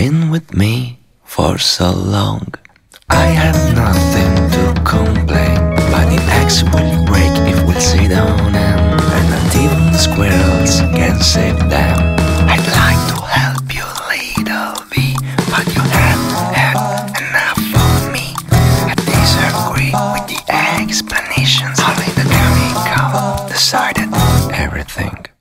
been with me for so long. I have nothing to complain, but the eggs will break if we sit down and not even the squirrels can save them. I'd like to help you, little bee, but you haven't had enough of me. I disagree with the explanations. Only the chemical decided everything.